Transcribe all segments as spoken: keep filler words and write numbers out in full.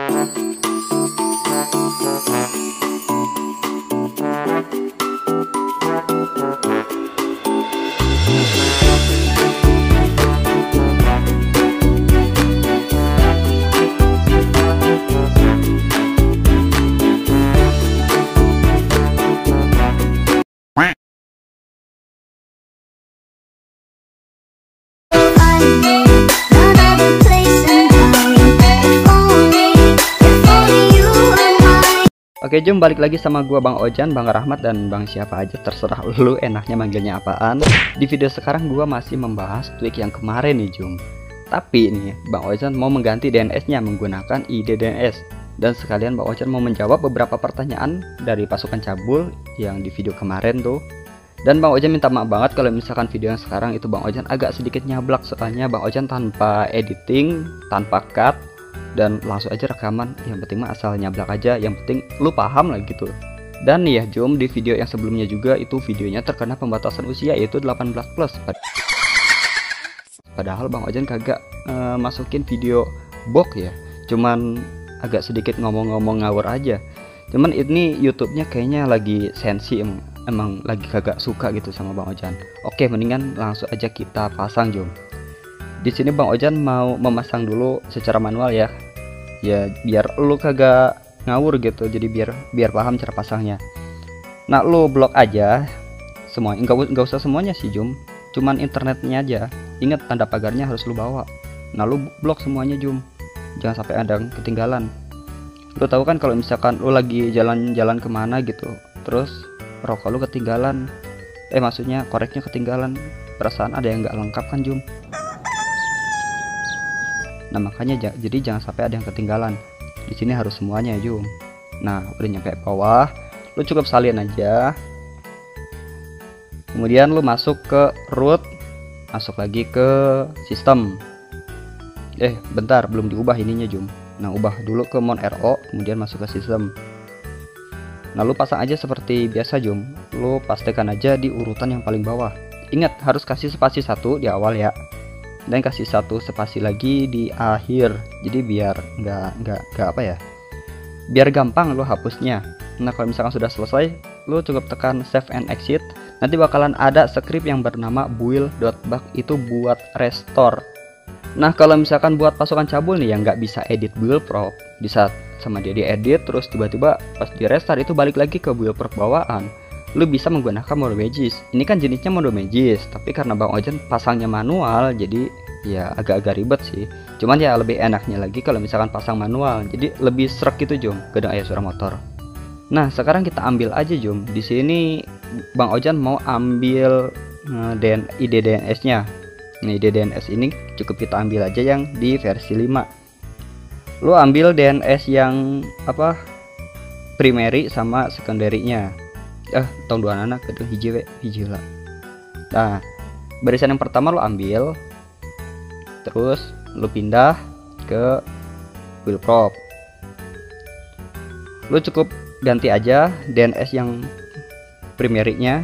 Oke Jum, balik lagi sama gua Bang Ojan, Bang Rahmat, dan Bang siapa aja terserah lu enaknya manggilnya apaan. Di video sekarang gua masih membahas tweak yang kemarin nih Jum. Tapi nih Bang Ojan mau mengganti D N S-nya menggunakan I D D N S. Dan sekalian Bang Ojan mau menjawab beberapa pertanyaan dari pasukan cabul yang di video kemarin tuh. Dan Bang Ojan minta maaf banget kalau misalkan video yang sekarang itu Bang Ojan agak sedikit nyablak, soalnya Bang Ojan tanpa editing, tanpa cut, dan langsung aja rekaman. Yang penting mah asal nyablak aja, yang penting lu paham lah gitu. Dan nih ya Jom, di video yang sebelumnya juga itu videonya terkena pembatasan usia, yaitu delapan belas plus. Padahal Bang Ojan kagak uh, masukin video bok ya, cuman agak sedikit ngomong-ngomong ngawur aja. Cuman ini YouTube-nya kayaknya lagi sensi, emang, emang lagi kagak suka gitu sama Bang Ojan. Oke, mendingan langsung aja kita pasang Jom. Di sini Bang Ojan mau memasang dulu secara manual ya. Ya biar lu kagak ngawur gitu, jadi biar biar paham cara pasangnya. Nah lu blok aja semua, enggak enggak usah semuanya sih Jum, cuman internetnya aja. Ingat tanda pagarnya harus lu bawa. Nah lu blok semuanya Jum, jangan sampai ada yang ketinggalan. Lu tahu kan kalau misalkan lu lagi jalan-jalan kemana gitu, terus rokok lu ketinggalan, eh maksudnya koreknya ketinggalan, perasaan ada yang nggak lengkap kan Jum. Nah makanya jadi jangan sampai ada yang ketinggalan. Di sini harus semuanya Jum. Nah udah nyampe bawah, lu cukup salin aja. Kemudian lu masuk ke root, masuk lagi ke sistem. Eh bentar, belum diubah ininya Jum. Nah ubah dulu ke mon ro, kemudian masuk ke sistem. Nah lu pasang aja seperti biasa Jum. Lu pastikan aja di urutan yang paling bawah. Ingat harus kasih spasi satu di awal ya, dan kasih satu spasi lagi di akhir, jadi biar nggak nggak nggak apa ya, biar gampang lo hapusnya. Nah kalau misalkan sudah selesai, lo cukup tekan save and exit. Nanti bakalan ada script yang bernama build.bug, itu buat restore. Nah kalau misalkan buat pasukan cabul nih yang nggak bisa edit build prop, di saat sama dia diedit terus tiba-tiba pas di restart itu balik lagi ke build prop bawaan, lu bisa menggunakan mode magis. Ini kan jenisnya mode magis, tapi karena Bang Ojan pasangnya manual, jadi ya agak-agak ribet sih. Cuman ya lebih enaknya lagi kalau misalkan pasang manual, jadi lebih serak gitu Jom, gedang ayah suara motor. Nah sekarang kita ambil aja Jom. Di sini Bang Ojan mau ambil uh, I D D N S-nya. Nah I D D N S ini cukup kita ambil aja yang di versi lima. Lu ambil D N S yang apa, primary sama secondary-nya. Eh tahun dua anak kedua hiji we hiji lah. Nah barisan yang pertama lo ambil, terus lo pindah ke build prop. Lo cukup ganti aja D N S yang primary-nya,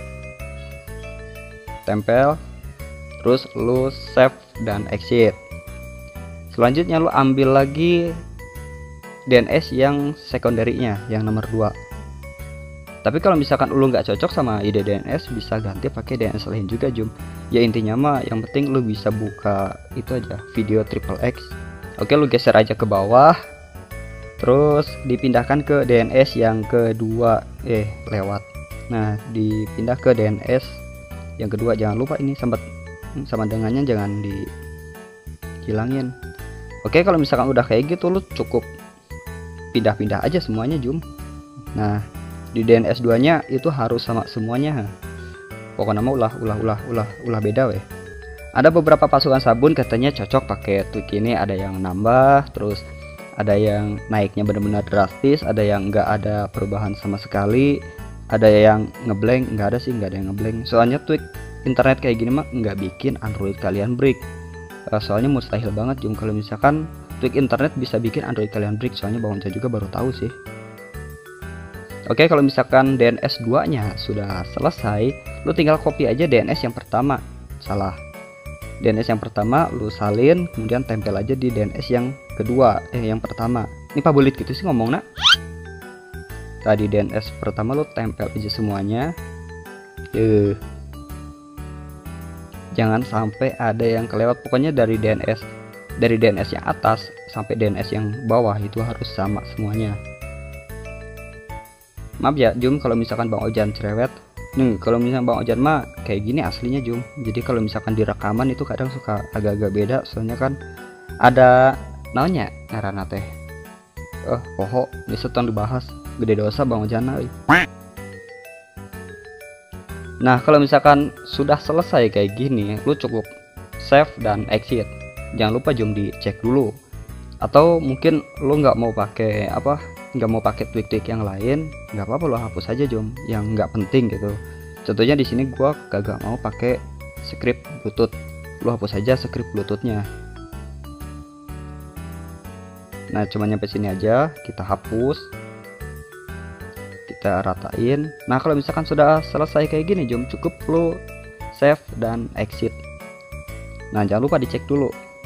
tempel, terus lo save dan exit. Selanjutnya lo ambil lagi D N S yang secondary-nya yang nomor dua. Tapi kalau misalkan lu nggak cocok sama I D D N S, bisa ganti pakai D N S lain juga Jum. Ya intinya mah yang penting lu bisa buka itu aja, video triple X. Oke lu geser aja ke bawah, terus dipindahkan ke D N S yang kedua. Eh lewat. Nah dipindah ke D N S yang kedua. Jangan lupa ini sama sama dengannya jangan dihilangin. Oke kalau misalkan udah kayak gitu, lu cukup pindah-pindah aja semuanya Jum. Nah di D N S dua nya itu harus sama semuanya. Pokoknya mau ulah ulah ulah ulah ulah beda weh. Ada beberapa pasukan sabun katanya cocok pakai tweak ini, ada yang nambah, terus ada yang naiknya benar-benar drastis, ada yang enggak ada perubahan sama sekali, ada yang ngeblank. Enggak ada sih, enggak ada yang ngeblank. Soalnya tweak internet kayak gini mah enggak bikin Android kalian break. Soalnya mustahil banget Jum kalau misalkan tweak internet bisa bikin Android kalian break. Soalnya Bang Ojan juga baru tahu sih. Oke kalau misalkan D N S dua nya sudah selesai, lu tinggal copy aja D N S yang pertama. Salah, D N S yang pertama lu salin, kemudian tempel aja di D N S yang kedua, eh yang pertama. Ini pabulit gitu sih ngomong nak. Tadi D N S pertama lu tempel aja semuanya. Eh, jangan sampai ada yang kelewat. Pokoknya dari D N S dari D N S yang atas sampai D N S yang bawah itu harus sama semuanya. Maaf ya Jum kalau misalkan Bang Ojan cerewet. Nih kalau misalkan Bang Ojan mah kayak gini aslinya Jum. Jadi kalau misalkan di rekaman itu kadang suka agak-agak beda, soalnya kan ada naonnya ngaranna teh. Oh, poho ini setong dibahas gede dosa Bang Ojan. Nah kalau misalkan sudah selesai kayak gini, lu cukup save dan exit. Jangan lupa Jum dicek dulu. Atau mungkin lu nggak mau pakai apa, nggak mau pakai tweak-tweak yang lain, nggak apa-apa, lu hapus aja Jum yang nggak penting gitu. Contohnya di sini gua kagak mau pakai script Bluetooth, lu hapus aja script Bluetoothnya. Nah cuma nyampe sini aja, kita hapus, kita ratain. Nah kalau misalkan sudah selesai kayak gini Jum, cukup lu save dan exit. Nah jangan lupa dicek dulu.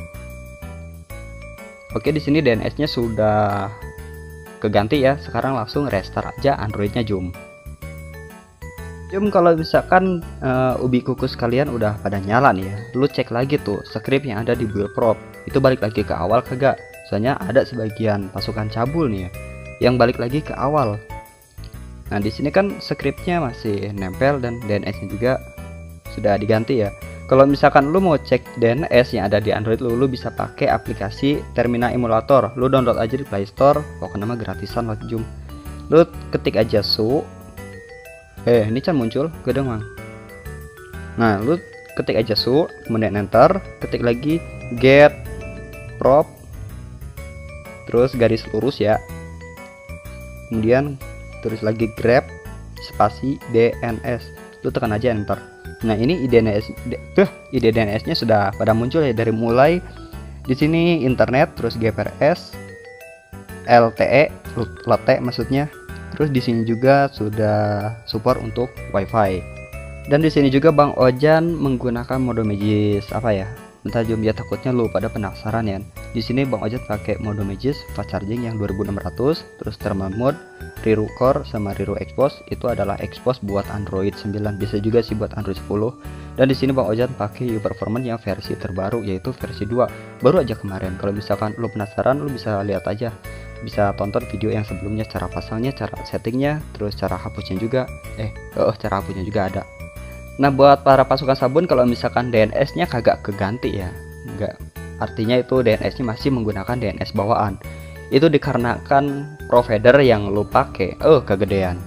Oke, di sini D N S-nya sudah keganti ya. Sekarang langsung restart aja Android-nya Jum. Jum kalau misalkan uh, ubi kukus kalian udah pada nyala nih ya, lu cek lagi tuh script yang ada di build prop. Itu balik lagi ke awal kagak? Soalnya ada sebagian pasukan cabul nih ya yang balik lagi ke awal. Nah di sini kan scriptnya masih nempel dan D N S-nya juga sudah diganti ya. Kalau misalkan lu mau cek D N S yang ada di Android lu, lu bisa pakai aplikasi Terminal Emulator. Lu download aja di Play Store, pokoknya nama gratisan lah Jum. Lu ketik aja su. Eh, ini kan muncul, gedeng mang. Nah, lu ketik aja su, kemudian enter, ketik lagi get prop, terus garis lurus ya. Kemudian tulis lagi grab spasi D N S. Lu tekan aja enter. Nah ini I D N S, tuh I D N S-nya sudah pada muncul ya, dari mulai di sini internet, terus G P R S, L T E, L T E maksudnya, terus di sini juga sudah support untuk WiFi. Dan di sini juga Bang Ojan menggunakan mode Magis apa ya? Bentar Jum ya, takutnya lu pada penasaran ya. Di sini Bang Ojan pakai mode Magis fast charging yang dua ribu enam ratus, terus thermal mode, Riru Core sama Riru Expose itu adalah expose buat Android sembilan, bisa juga sih buat Android sepuluh. Dan di sini Bang Ojan pakai U Performance yang versi terbaru yaitu versi dua, baru aja kemarin. Kalau misalkan lu penasaran, lu bisa lihat aja, bisa tonton video yang sebelumnya, cara pasangnya, cara settingnya, terus cara hapusnya juga. Eh, oh cara hapusnya juga ada. Nah buat para pasukan sabun, kalau misalkan D N S-nya kagak keganti ya, enggak, artinya itu D N S-nya masih menggunakan D N S bawaan. Itu dikarenakan provider yang lu pakai, oh kegedean.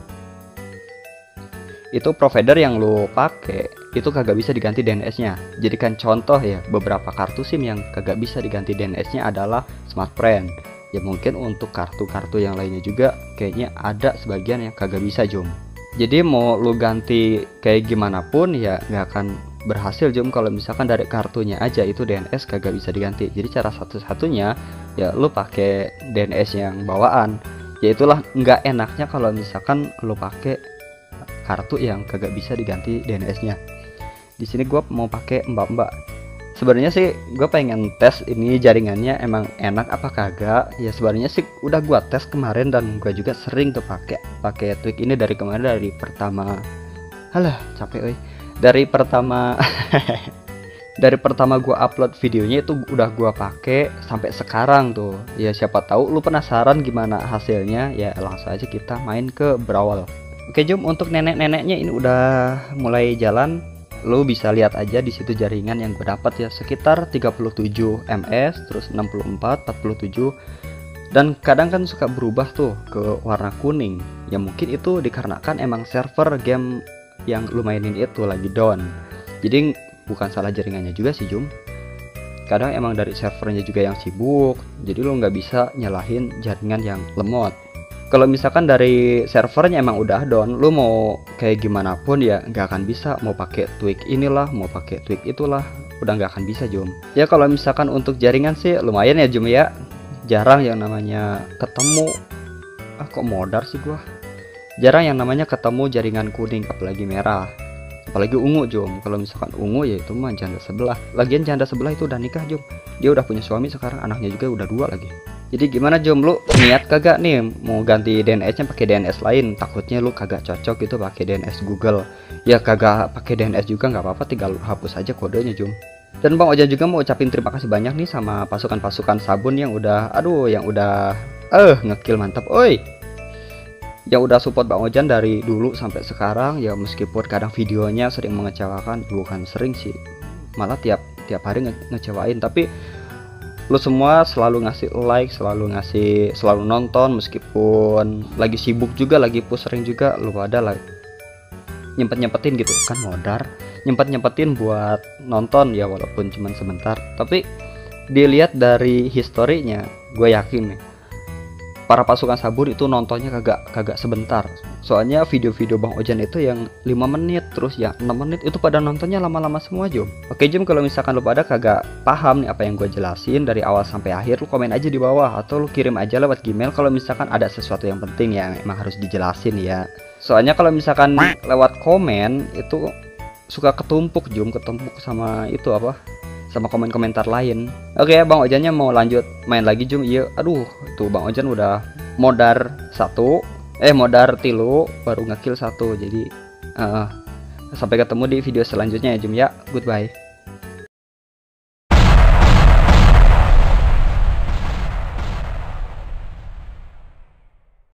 Itu provider yang lu pakai itu kagak bisa diganti D N S-nya. Jadikan contoh ya, beberapa kartu SIM yang kagak bisa diganti D N S-nya adalah Smartfren. Ya mungkin untuk kartu-kartu yang lainnya juga kayaknya ada sebagian yang kagak bisa Jum. Jadi mau lu ganti kayak gimana pun ya nggak akan berhasil Jum kalau misalkan dari kartunya aja itu D N S kagak bisa diganti. Jadi cara satu-satunya ya lu pakai D N S yang bawaan. Ya itulah nggak enaknya kalau misalkan lu pakai kartu yang kagak bisa diganti D N S-nya. Di sini gua mau pakai mbak-mbak. Sebenarnya sih gue pengen tes ini jaringannya emang enak apa kagak. Ya sebenarnya sih udah gua tes kemarin dan gue juga sering tuh pakai pakai tweak ini dari kemarin, dari pertama. Halah capek euy. Dari pertama dari pertama gua upload videonya itu udah gua pakai sampai sekarang tuh. Ya siapa tahu lu penasaran gimana hasilnya, ya langsung aja kita main ke Brawl. Oke Jum, untuk nenek-neneknya ini udah mulai jalan. Lu bisa lihat aja di situ jaringan yang gue dapat ya, sekitar tiga puluh tujuh M S, terus enam puluh empat, empat puluh tujuh, dan kadang kan suka berubah tuh ke warna kuning. Ya mungkin itu dikarenakan emang server game yang lu mainin itu lagi down. Jadi bukan salah jaringannya juga sih Jum. Kadang emang dari servernya juga yang sibuk, jadi lu nggak bisa nyalahin jaringan yang lemot. Kalau misalkan dari servernya emang udah down, lu mau kayak gimana pun ya nggak akan bisa. Mau pakai tweak inilah, mau pakai tweak itulah, udah nggak akan bisa Jum. Ya kalau misalkan untuk jaringan sih lumayan ya Jum ya. Jarang yang namanya ketemu, ah kok modar sih gua. Jarang yang namanya ketemu jaringan kuning, apalagi merah, apalagi ungu Jum. Kalau misalkan ungu ya itu mah janda sebelah. Lagian janda sebelah itu udah nikah Jum. Dia udah punya suami sekarang, anaknya juga udah dua lagi. Jadi gimana Jom, lu niat kagak nih mau ganti D N S-nya pakai D N S lain? Takutnya lu kagak cocok gitu pakai D N S Google. Ya kagak pakai D N S juga nggak apa-apa, tinggal lu hapus aja kodenya Jom. Dan Bang Ojan juga mau ucapin terima kasih banyak nih sama pasukan-pasukan sabun yang udah aduh yang udah eh ngekill mantap. Oi. Yang udah support Bang Ojan dari dulu sampai sekarang ya, meskipun kadang videonya sering mengecewakan, bukan sering sih. Malah tiap tiap hari nge ngecewain, tapi lu semua selalu ngasih like, selalu ngasih, selalu nonton meskipun lagi sibuk juga, lagi push sering juga, lu pada like nyempet-nyempetin gitu kan, modar nyempet-nyempetin buat nonton ya, walaupun cuman sebentar. Tapi dilihat dari historinya, gue yakin nih para pasukan sabun itu nontonnya kagak kagak sebentar. Soalnya video-video Bang Ojan itu yang lima menit, terus yang enam menit itu pada nontonnya lama-lama semua Jom. Oke Jom, kalau misalkan lu pada kagak paham nih apa yang gue jelasin dari awal sampai akhir, lu komen aja di bawah atau lu kirim aja lewat Gmail kalau misalkan ada sesuatu yang penting yang emang harus dijelasin ya. Soalnya kalau misalkan lewat komen itu suka ketumpuk Jom, ketumpuk sama itu apa? Sama komen-komentar lain. Oke ya, Bang Ojannya mau lanjut main lagi Jum. Iya, aduh, tuh Bang Ojan udah modar satu, eh modar tilu, baru ngekill satu. Jadi uh, sampai ketemu di video selanjutnya ya Jum ya. Goodbye.